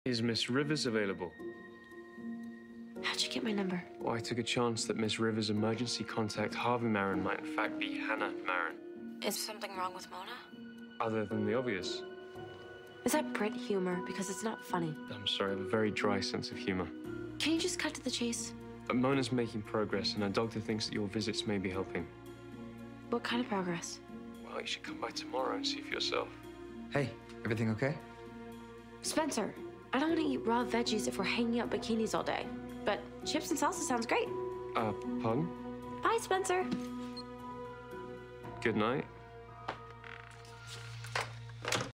Is Miss Rivers available? How'd you get my number? Well, I took a chance that Miss Rivers' emergency contact Harvey Marin might in fact be Hannah Marin. Is something wrong with Mona? Other than the obvious. Is that Brit humor? Because it's not funny. I'm sorry, I have a very dry sense of humor. Can you just cut to the chase? Mona's making progress, and her doctor thinks that your visits may be helping. What kind of progress? Well, you should come by tomorrow and see for yourself. Hey, everything okay? Spencer, I don't want to eat raw veggies if we're hanging out bikinis all day. But chips and salsa sounds great. Pardon? Bye, Spencer. Good night.